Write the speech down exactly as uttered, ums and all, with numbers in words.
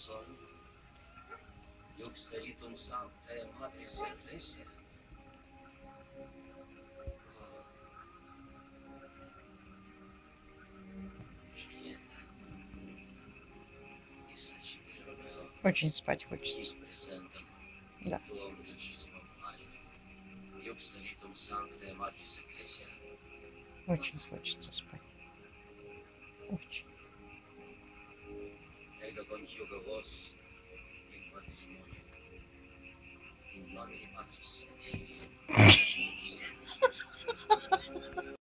son, Juxteritum Sanctae Matris Ecclesia. Julieta. И Сачи Ромео. Очень спать хочется. Presentăm. Да. Tuum Lucitum Marit. Juxteritum Sanctae Matris Ecclesia. Очень хочется спать. Очень. Ego conjugo vos in matrimonio. In nomine Patris et Filii